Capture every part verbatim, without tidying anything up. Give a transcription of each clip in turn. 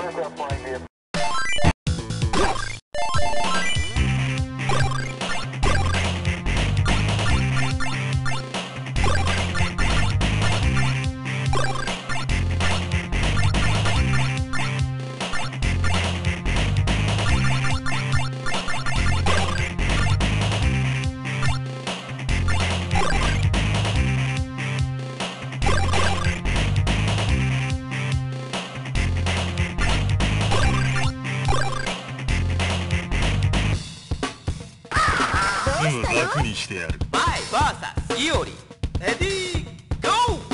楽にしてやる。 マイバーサスイオリレディーゴー。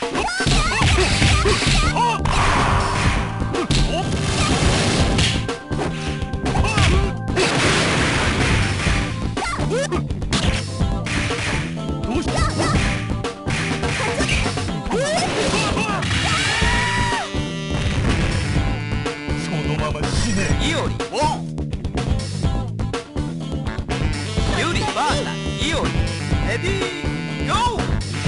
どうした？そのまま死ね。 イオリウォン。ユリバーサスイオリレディーゴー。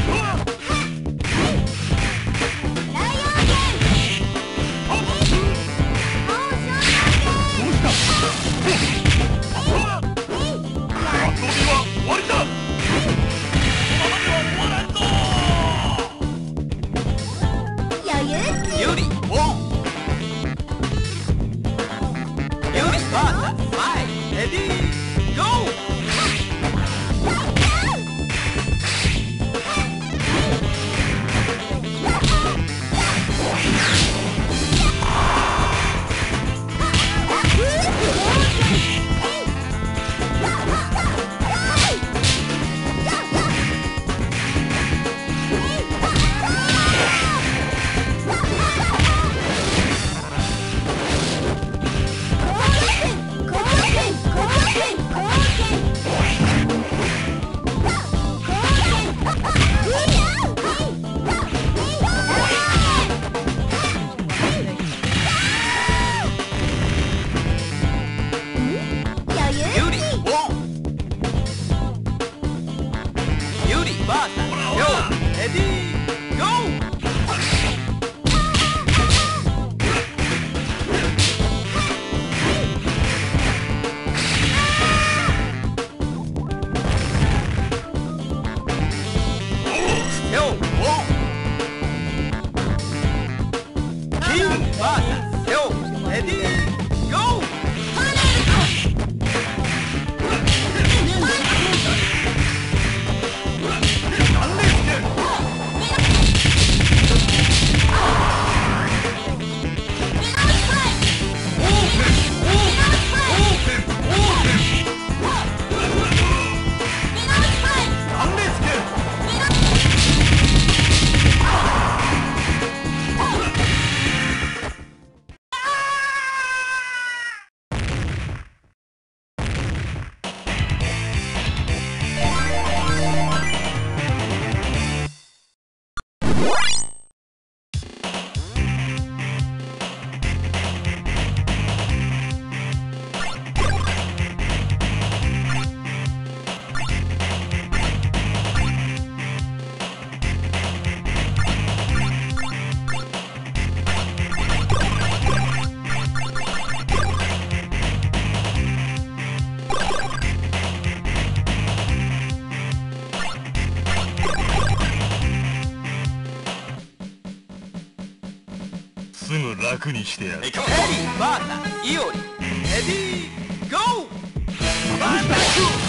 すぐ楽にしてやる。 エリーバーサイオリレディーゴー。バーサ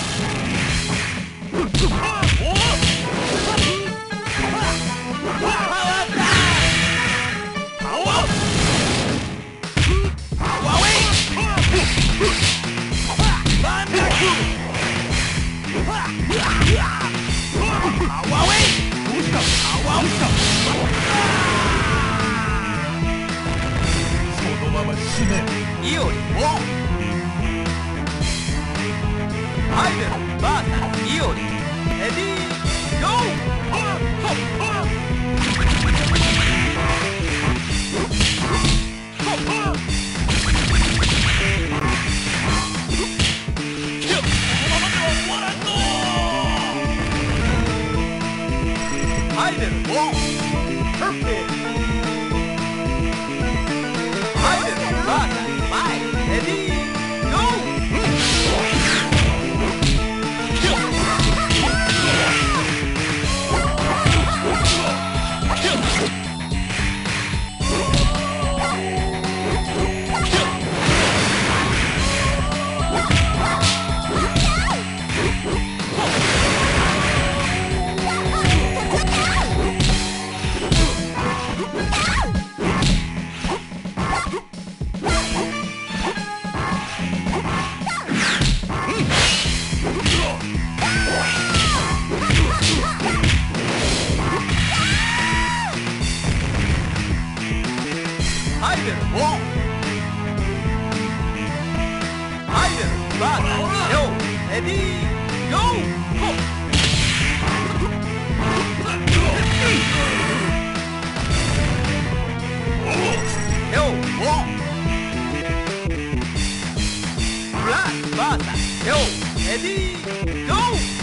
イオリウォン。ハイベルバーサイオリレディーゴー。ハイベルウォン。パーフェクト。ハイベル入るバーサスよレディーゴーよブラックバーサスよレディーゴー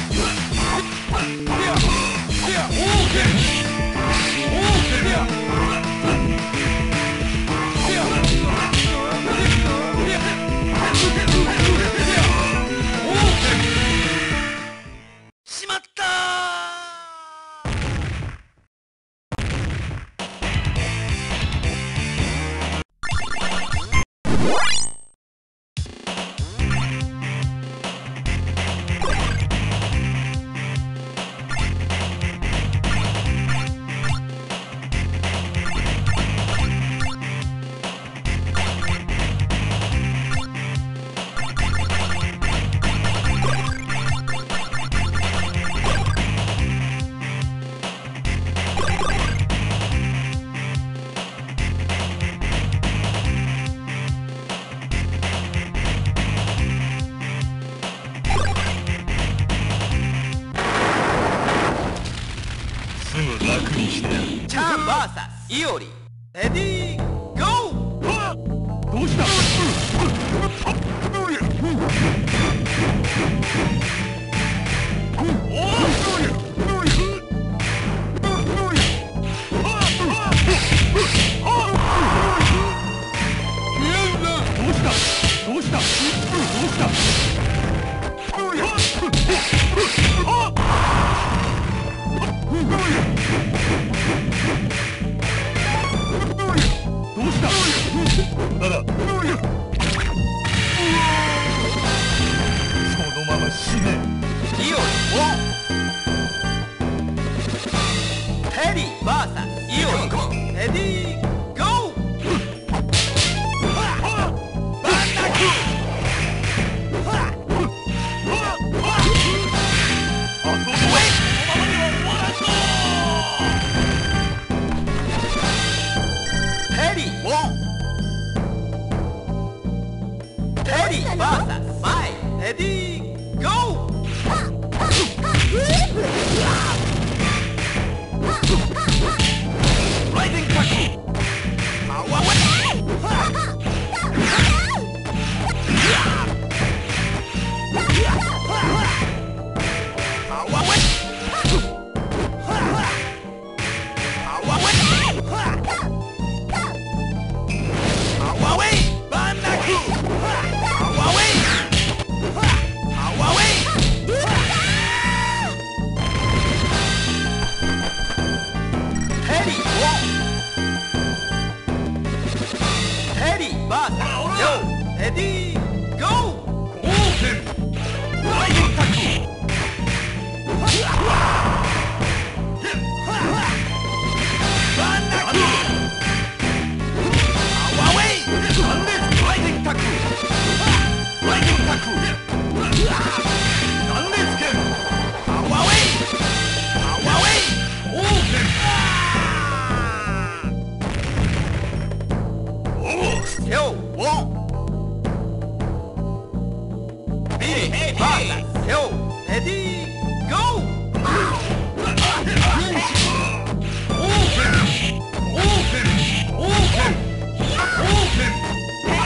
しまったすぐ楽にしてやる。 チャンバーサスイオリレディーゴーどうした？どうした？だだ。そのまま死ね。 イオリテリーバーサスイオリレディーゴーテリーテリーバーサス前レディーゴーライディングタックパワーウェイパワーウェイパワーウェイパワーウェイバンナクパワーウェイパワーウェイテリーテリーバーサスヨーレディーゴーオープンライディングタックバンナクパワーウェイライディングタックライディングタック断裂剣パワーウェイパワーウェイオープンよウォンビリーバーサスよレディーゴーオープンオープンオープンオープン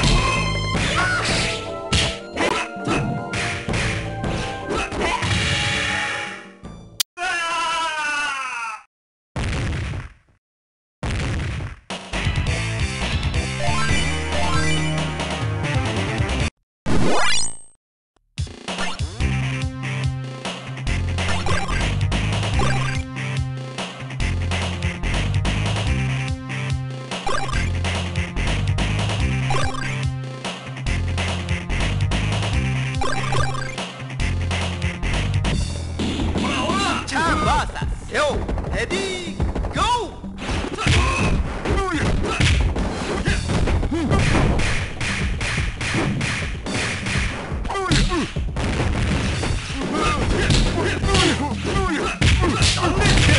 チャンバーサスよレディーゴー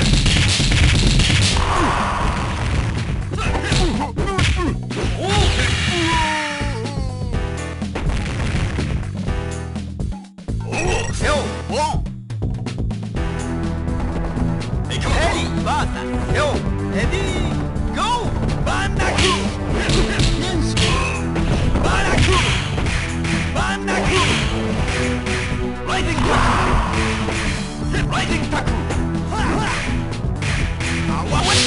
オープンタ手をレディーゴーバンナクバナクバンナクライディングタクライディングタクあわわ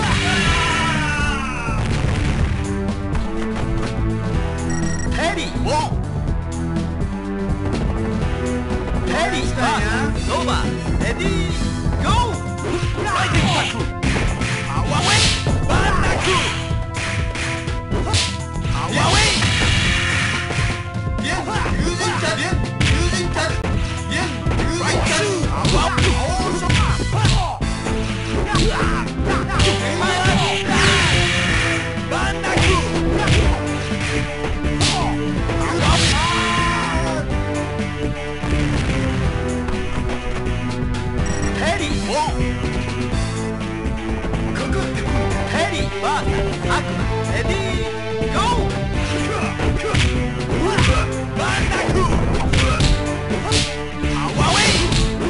テリーウォンテリーバーノーバーレディーゴーライディングタクあわわバンナクあわわ bien using tag bien using tag bien using tag あわわバンナクヘリーウォンかかってくるヘリーバーサ悪魔レディーゴーバンナクアワウェイ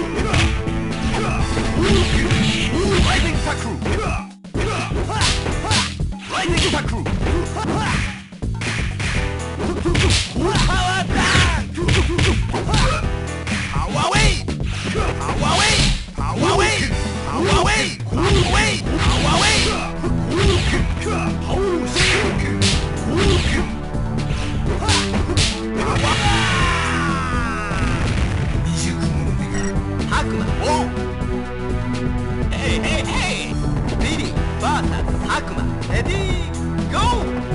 ライディングタクライディングタクパワーダウンアワウェイアワウェイアワウェイアワウェイアワウェイアワウェイ未熟者めが悪魔オンヘイヘイヘイビリーバーサス悪魔レディーゴー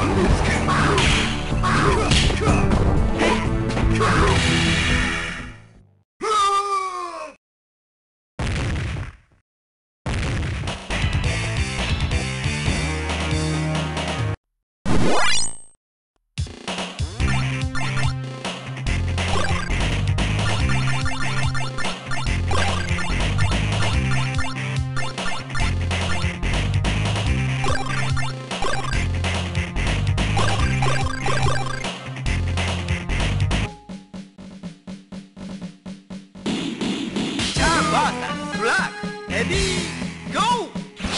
バーサスブラックレディーゴー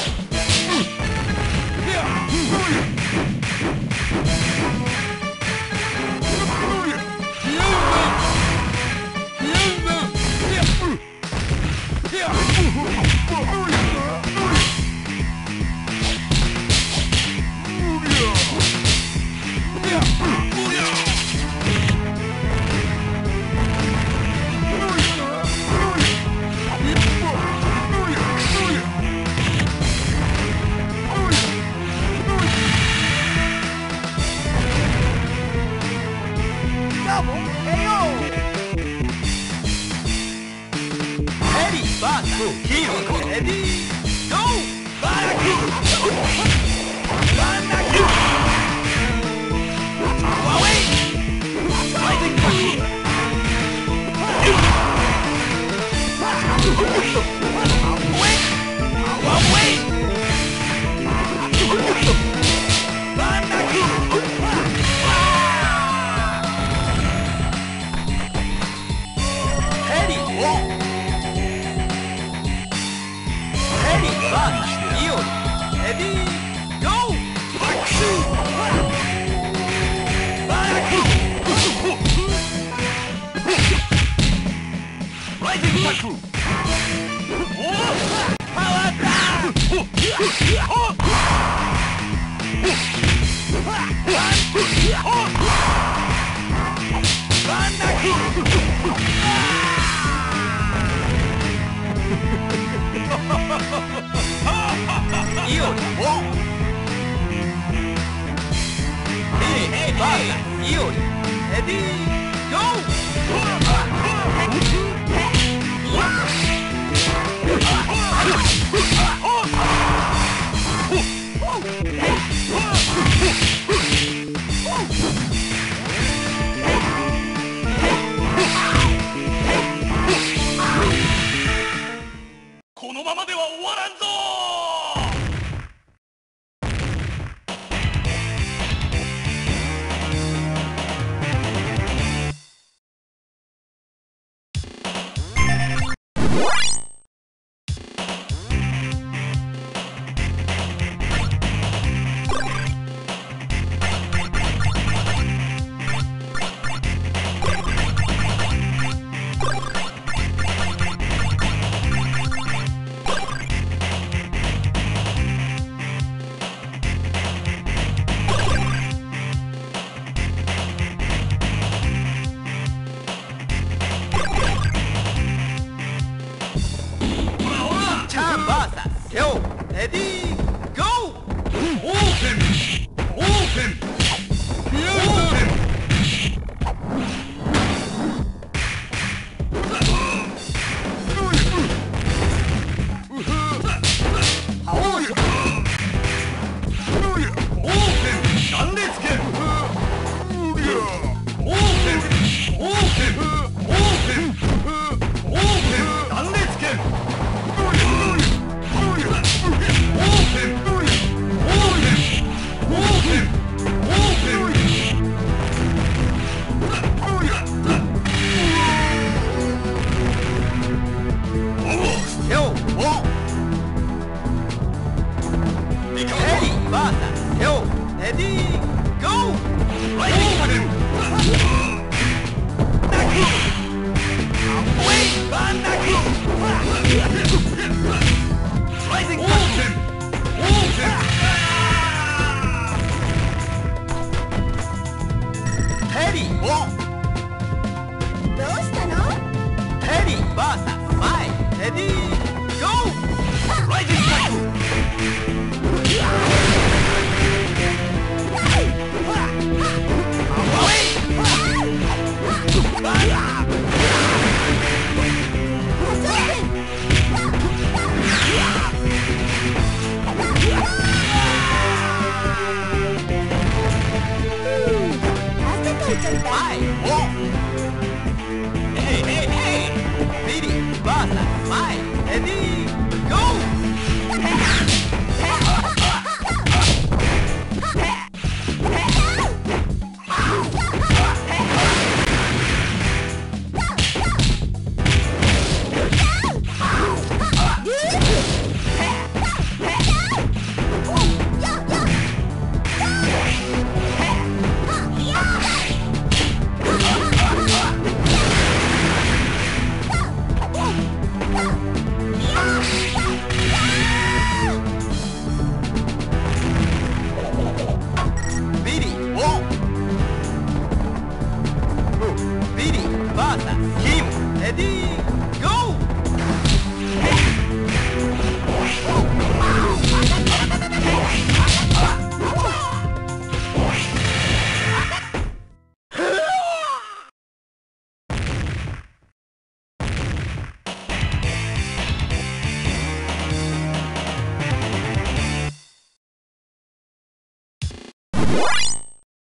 バーサヒーローレディーゴーバーナクバーナクアワウェイライディングタクアワウェイアワウェイバーナクヘリーウォンバーサイオリレディーゴーバックバーナクライディングタクパワーダウンバーナクイオリオンヘイヘイバーサイオリレディーゴーこのままでは終わらんぞ手をレディーゴー。オープンオープンオープン。レディー